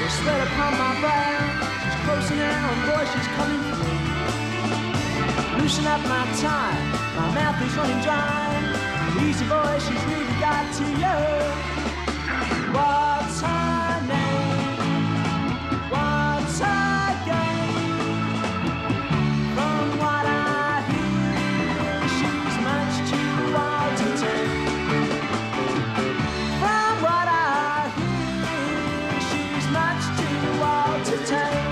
sweat upon my brow. She's closer now, and boy, she's coming through. Loosen up my tie, my mouth is running dry. Easy boy, she's really got to you. What's her name? What's her game? From what I hear, she's much too wild to take. From what I hear, she's much too wild to take.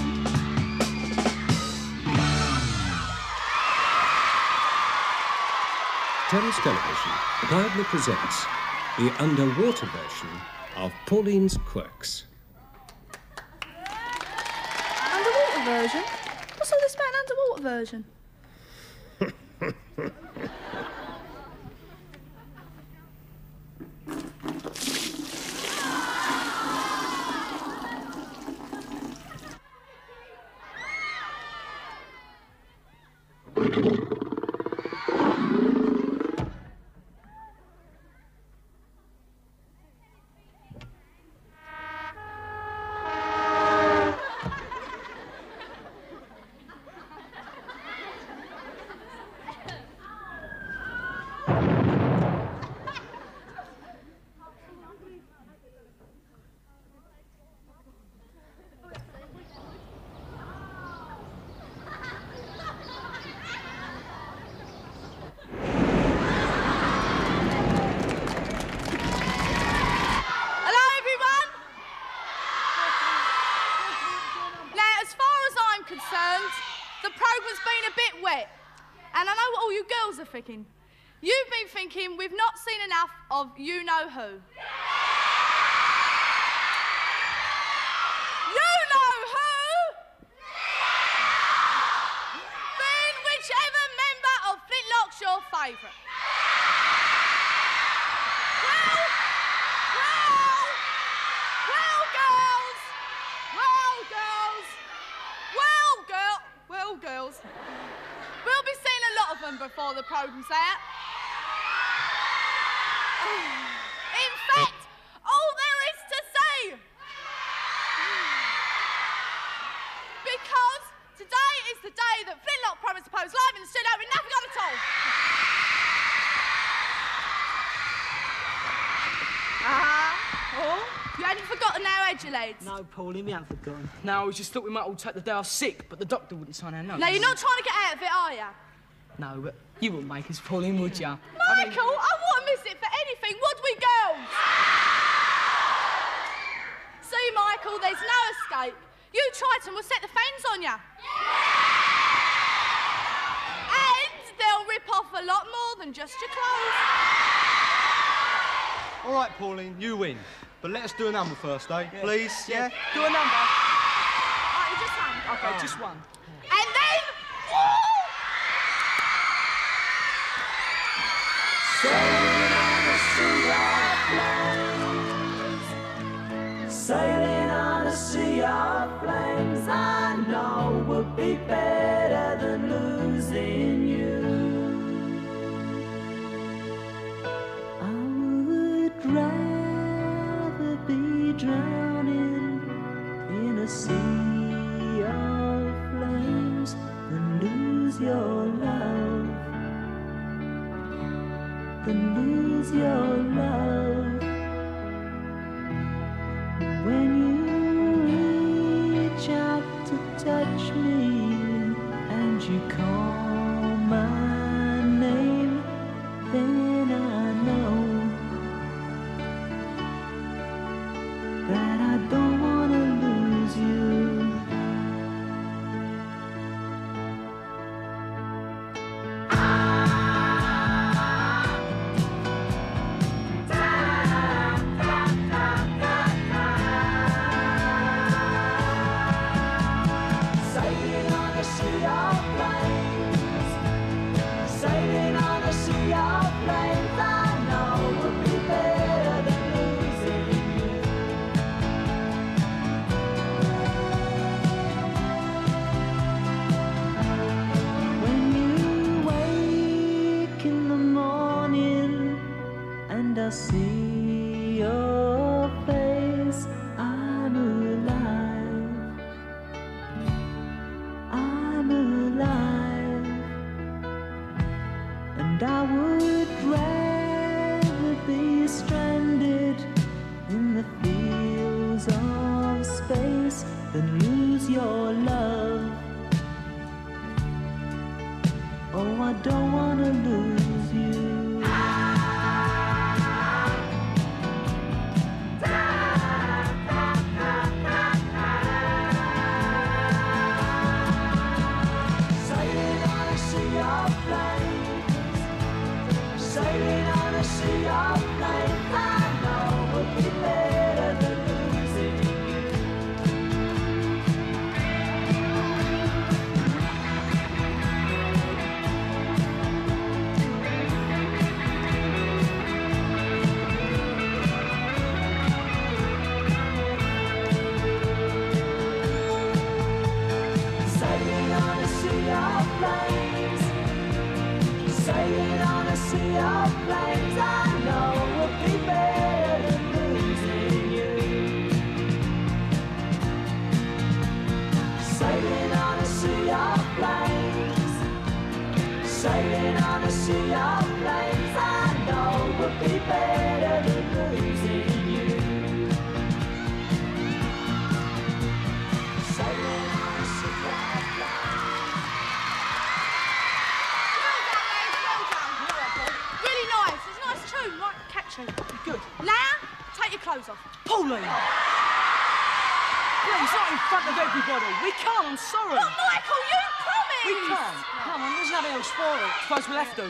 Thames Television proudly presents the underwater version of Pauline's Quirkes. Underwater version? What's all this about an underwater version? Thinking. You've been thinking we've not seen enough of you know who. You know who? Being whichever member of Flintlock's your favourite. Well, girls. We'll be seeing a lot of them before the programme's out. In fact, all there is to say. Because today is the day that Flintlock promised to pose live in the studio with nothing on at all. Oh, you hadn't forgotten now, had you, lads? No, Pauline, we haven't forgotten. No, we just thought we might all take the day off sick, but the doctor wouldn't sign our notes. Now, you're not trying to get out of it, are you? No, but you wouldn't make us, Pauline, would you? Michael, I wouldn't miss it for anything, would we, girls? See, Michael, there's no escape. You Triton will set the fans on you. And they'll rip off a lot more than just your clothes. All right, Pauline, you win. But let us do a number first, eh? Yeah. Please, yeah? Do a number. Right, you just one. OK, just one. And then... Sailing on a sea of flames, I know would be better than losing you. I would rather be drowning in a sea of flames than lose your love, than lose your love. When you reach out to touch me and you call my name, then I know that I don't want to lose you. than lose your love. Oh, I don't wanna lose you. Sailing on a sea of flames, sailing on a sea of flames. I know would be better than losing you. Sailing on a sea of flames, sailing on a sea of flames. I know would be better than losing you. Sailing on a sea of flames, sailing on a sea of flames. I know would be better than losing you. Sailing on a sea of Really nice. It's a nice tune, right? Catchy. Good. Now, take your clothes off. Pauline! Please, not in front of everybody. We can't, I'm sorry. But Michael, you promised! We can't. Come on, there's nothing else for it. Suppose we'll have to.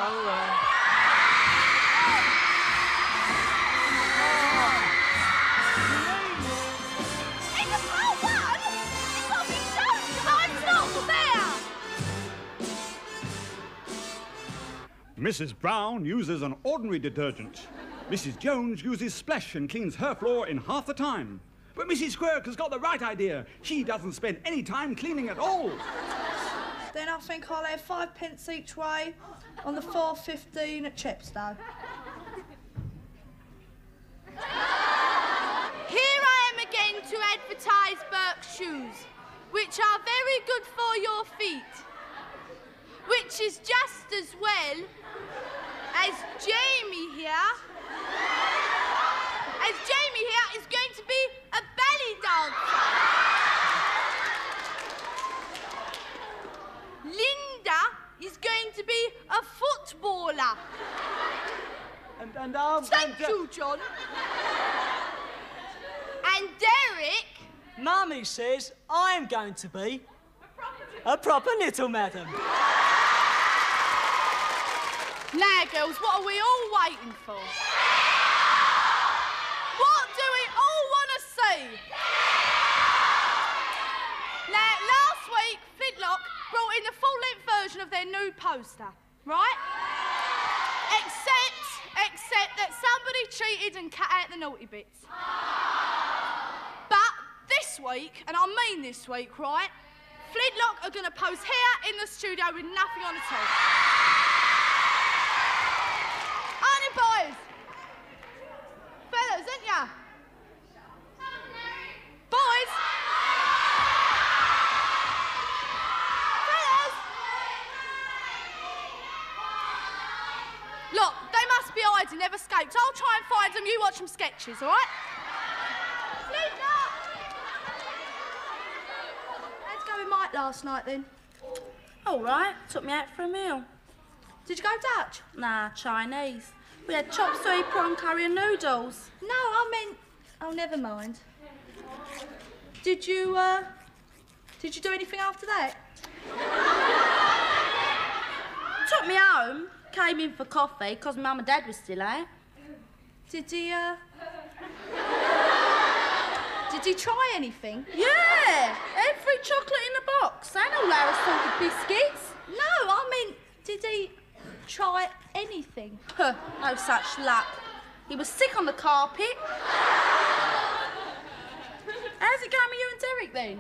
In the part one, it's got to be done. Time's not fair. Mrs. Brown uses an ordinary detergent. Mrs. Jones uses Splash and cleans her floor in half the time. But Mrs. Quirkes has got the right idea. She doesn't spend any time cleaning at all. Then I think I'll have 5 pence each way on the 4.15 at Chepstow. Here I am again to advertise Burke's shoes, which are very good for your feet, which is just as well as Jamie here is going to be a ballet dancer. Linda is going to be a footballer. Thank you, John. And Derek... Mummy says I'm going to be a proper little madam. Now, girls, what are we all waiting for? What do we all want to see? Now, last week, Flintlock brought in the full-length version of their new poster, right? Except that somebody cheated and cut out the naughty bits. But this week, and I mean this week, right, Flintlock are going to pose here in the studio with nothing on at all. Aren't you, boys? Fellas, ain't ya? Boys? Fellas? Look, they must be hiding, they've escaped. I'll try and find them, you watch some sketches, all right? Flintlock! How'd you go with Mike last night, then? All right, took me out for a meal. Did you go Dutch? Nah, Chinese. We had chop suey, prawn curry and noodles. No, I meant... Oh, never mind. Did you do anything after that? Took me home, came in for coffee, because Mum and Dad were still out. Did he try anything? Yeah, every chocolate in the box. And all our assorted biscuits. No, I mean, did he try anything? Huh, no such luck. He was sick on the carpet. How's it going with you and Derek, then?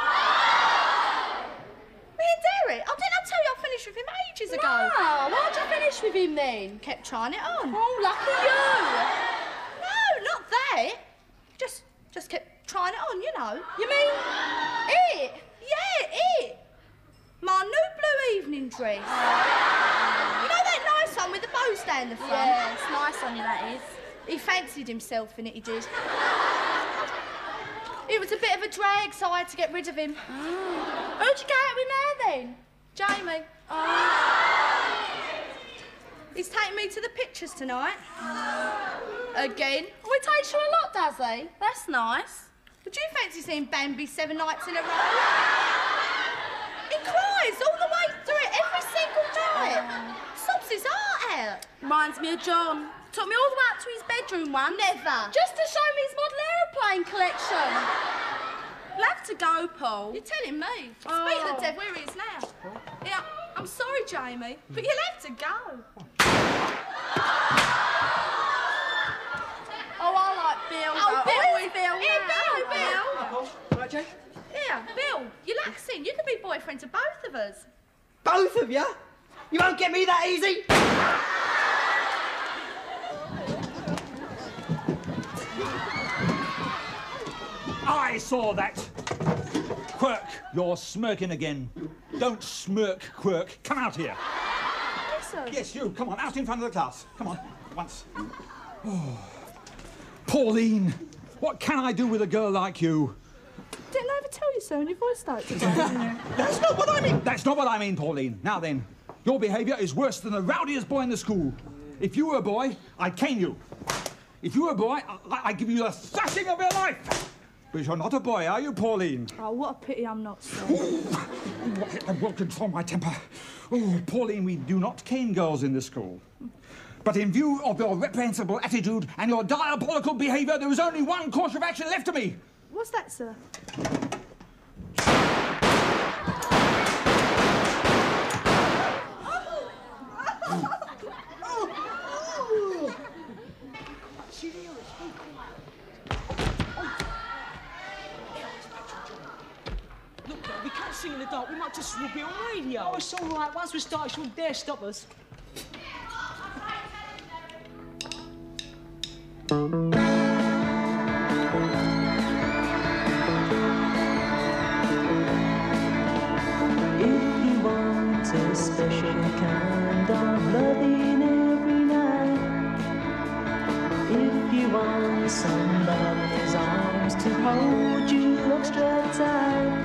Me and Derek? Oh, didn't I tell you I finished with him ages ago? Oh, why'd you finish with him, then? Kept trying it on. Oh, lucky you. No, not that. Just kept trying it on, you know. You mean it? Yeah, it. My new blue evening dress. You know that nice one with the bows down the front? Yeah, it's nice on you, that is. He fancied himself in it, he did. It was a bit of a drag, so I had to get rid of him. Oh. Who'd you go out with now, then? Jamie. Oh. He's taking me to the pictures tonight. Again? Oh, he takes you a lot, does he? That's nice. Would you fancy seeing Bambi 7 nights in a row? He cries all the way through it every single night. Sobs his heart out. Reminds me of John. Took me all the way up to his bedroom once. Never. Just to show me his model aeroplane collection. You'll have to go, Paul. You're telling me. Oh. Speak of the devil, where he is now. Yeah, I'm sorry, Jamie, but you'll have to go. Oh, I like Bill. Oh, Bill. Here, Bill. Right, Jake? Here, Bill, you're laxing. You could be boyfriend to both of us. Both of you? You won't get me that easy. I saw that. Quirk, you're smirking again. Don't smirk, Quirk. Come out here. Yes, sir. Yes, you. Come on, out in front of the class. Come on, once. Oh. Pauline, what can I do with a girl like you? Didn't I ever tell you so when your voice started to That's not what I mean. That's not what I mean, Pauline. Now then, your behaviour is worse than the rowdiest boy in the school. If you were a boy, I'd cane you. If you were a boy, I'd give you the thrashing of your life. But you're not a boy, are you, Pauline? Oh, what a pity I'm not, sir. I will control my temper. Oh, Pauline, we do not cane girls in this school. But in view of your reprehensible attitude and your diabolical behaviour, there is only one course of action left to me. What's that, sir? Look, though, we can't sing in the dark. We might just be on radio. Oh, it's all right. Once we start, she won't dare stop us. A special kind of loving every night. If you want somebody's arms to hold you extra tight.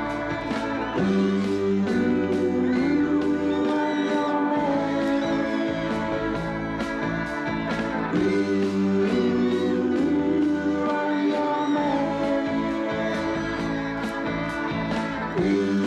Ooh, I'm your man. Ooh, I'm your man. Ooh.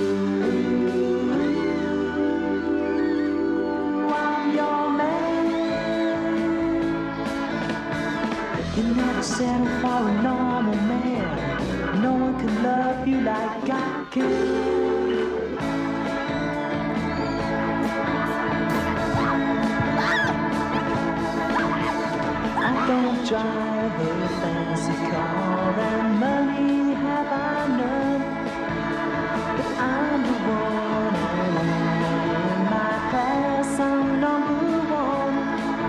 Settle for a normal man. No one can love you like I can. I don't drive a fancy car, and money have I none. But I'm the one and only in my class. I'm number one.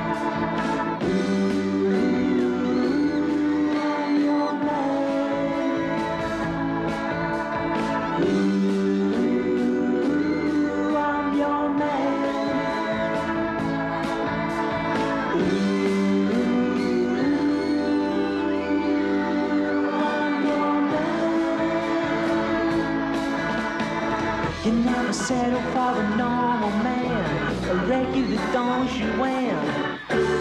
You never settle for a normal man, a regular Don Juan.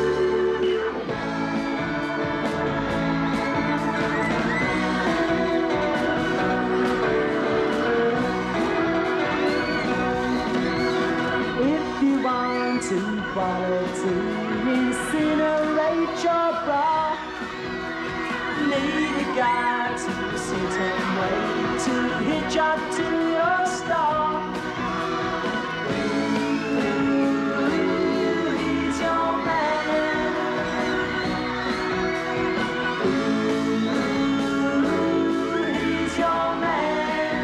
If you want to follow to incinerate your bra, need a guy to sit and wait to hitch up to your star. Ooh, he's your man. Ooh, he's your man.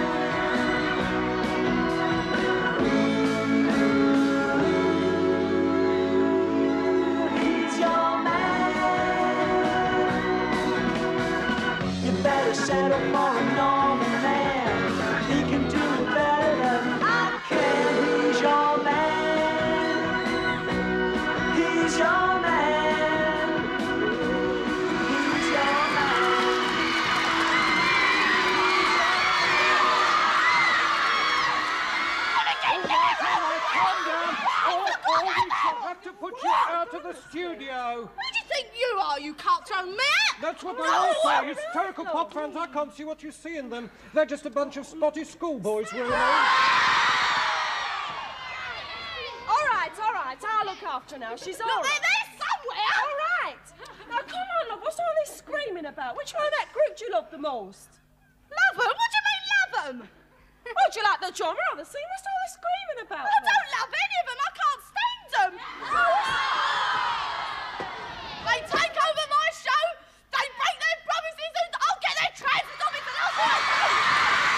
Ooh, he's your man. You better settle for a normal man. He can do it better than I can. He's your man. He's your man. He's your man. show, mate! That's what they all say. Hysterical pop fans, I can't see what you see in them. They're just a bunch of spotty schoolboys wearing All right, I'll look after now. She's all right. Look, they're there somewhere! All right. Now, come on, love, what's all this screaming about? Which one of that group do you love the most? Love them? What do you mean, love them? Oh, do you like the genre or the scene? What's all this screaming about? I don't love any of them. I can't stand them. They take over my show. They break their promises and I'll get their trousers off it and I'll do it.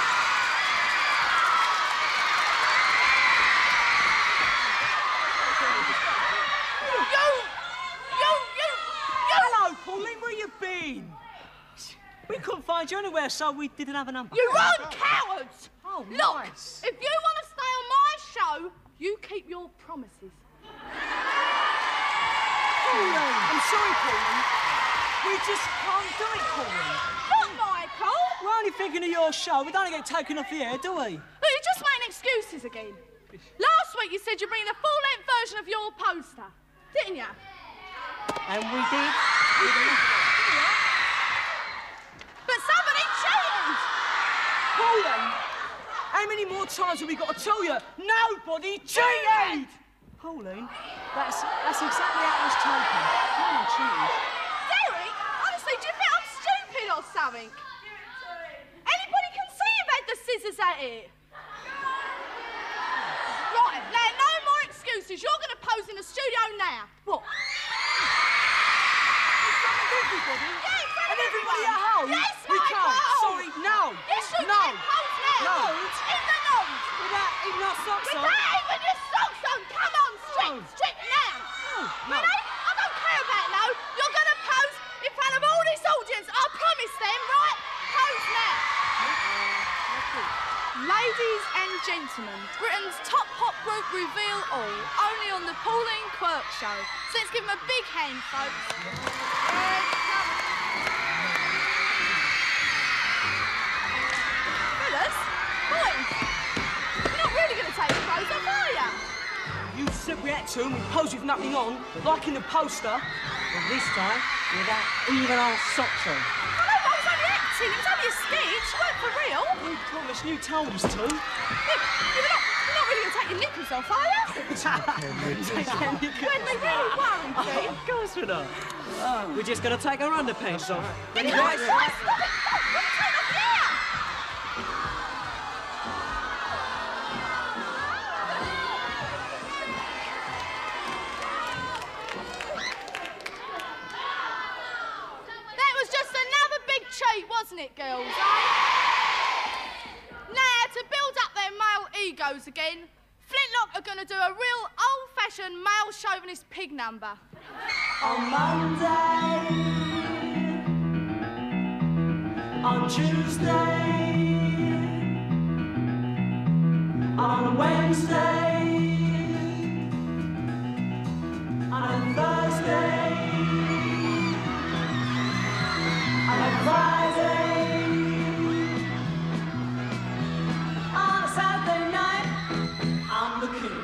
Hello, Pauline, where you been? We couldn't find you anywhere, so we didn't have a number. You run cowards! Oh, Look, nice. if you want to stay on my show, you keep your promises. Pauline, I'm sorry, Pauline. We just can't do it, Pauline. Not Michael! We're only thinking of your show. We don't get taken off the air, do we? Look, you're just making excuses again. Last week you said you'd bring the full-length version of your poster, didn't you? And we did. But somebody cheated! Pauline, how many more times have we got to tell you? Nobody cheated! Pauline, that's exactly how it was taken. No one cheated. Derek, honestly, do you think I'm stupid or something? Anybody can see you've had the scissors at it. Right, now, no more excuses. You're going to pose in the studio now. What? Everybody? Yeah, in front And of everybody everyone. at home? Yes, We Michael! can't. Sorry, no. Yes, you No. can. Pose now. No. In the nose. Without even our socks on. Without even your socks on. Come on, strip now. No. Ready? I don't care about no. You're going to pose in front of all this audience. I promise them, right? Pose now. Ladies and gentlemen, Britain's top pop group reveal all, only on the Pauline Quirkes show. So let's give them a big hand, folks. Fellas, boys, you're not really going to take your clothes off, are you? You said we had to and we posed with nothing on, like in the poster. But this time, without even our socks on. I was only acting. It was only a sketch. It weren't for real. We promised you told us to. You're not really going to take your knickers off, are you? When we really worried, Dean. Of course we're not. We're just going to take our underpants off. Guys, stop it! What are you taking off here? That was just another big cheat, wasn't it, girls, Now, to build up their male egos again, Flintlock are going to do a real old-fashioned male chauvinist pig number. On Monday, on Tuesday, on Wednesday, on Thursday, on Friday, on a Saturday night, I'm the king.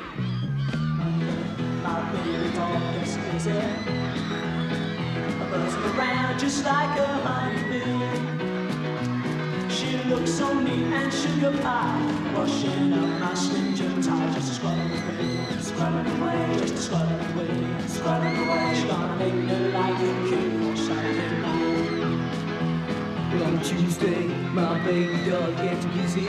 My baby doll is busy, buzzing around just like a honeybee. She looks so neat and sugar pie, washing up my slim jim tie, just scrubbing away, just scrubbing away, scrubbing away. She's gonna make me like a king on Saturday night. But on Tuesday, my baby doll gets busy,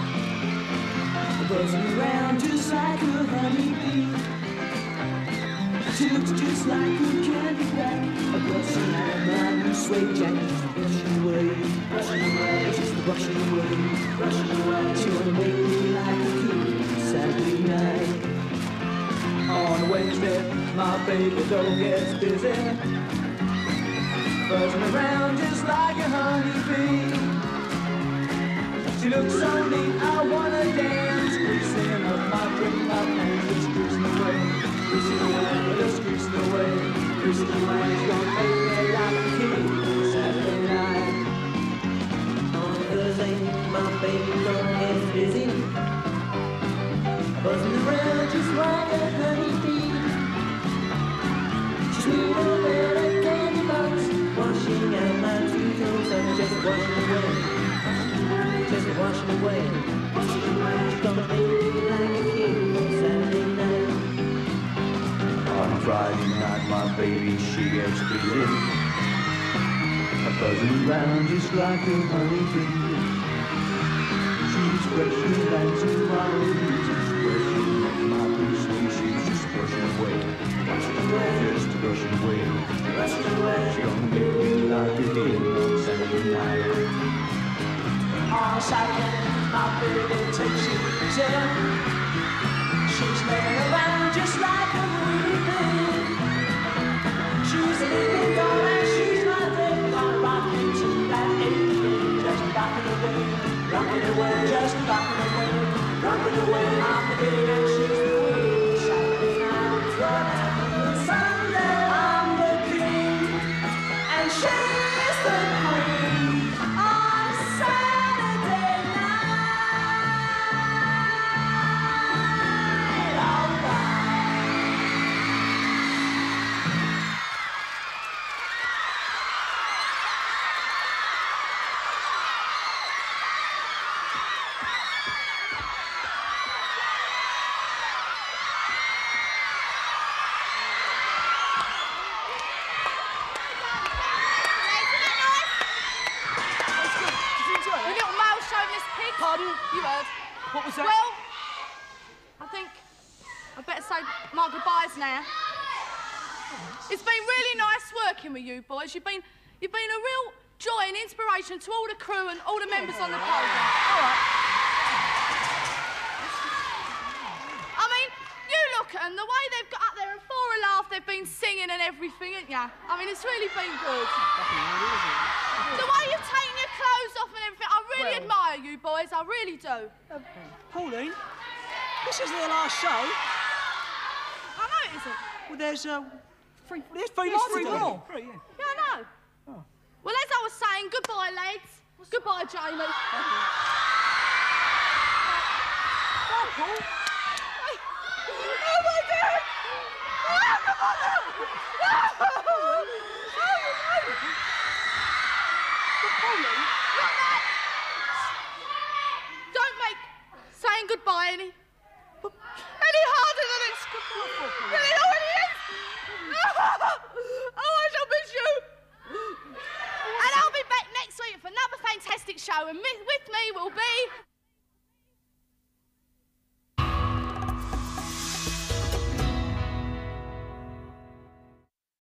buzzing around just like a honeybee. She looks just like a candy bag, a brushing out of my new suede jacket. Brushing away, just brushing away. She wanna make me like a king Saturday night. On Wednesday, my baby doll gets busy, buzzing around just like a honeybee. She looks so neat, I wanna dance, greasing up my drink, my pants, just greasing away. Greasing away, just greasing away, greasing away. She's gonna make me like a king Saturday night. On Thursday, my baby doll gets busy, buzzing around just like a honeybee. She's sweeter than a candy box, in. Buzzing around just like a honeybee. She's brushing down tomorrow. She's brushing off my blue sweet. She's just brushing away. Just brushing away. She's gonna make me like a game on Saturday night. On Saturday, my baby takes it in. She's laying around just like a honeybee. She's a living doll and she's my day. Gonna rock into that A, just rocking away, just rocking away. I'm the day and she's the queen. Saturday night, but Sunday I'm the king and she's the queen. On Saturday night, alright. Pardon? You heard. What was that? Well, I think I better say my goodbyes now. It's been really nice working with you boys. You've been a real joy and inspiration to all the crew and all the members on the programme. All right. I mean, you look at them, the way they've got up there and for a laugh, they've been singing and everything, ain't ya? I mean, it's really been good. The way you've taken your clothes off and everything, I really admire you boys, I really do. Pauline, this isn't the last show. I know it isn't. Well, there's three more. Yeah, I know. Oh. Well, as I was saying, goodbye, lads. Goodbye, Jamie. Bye, Paul. Oh, my God! Oh, come on now! Don't make saying goodbye any harder than it's really already is. Oh, I shall miss you. And I'll be back next week for another fantastic show, and with me will be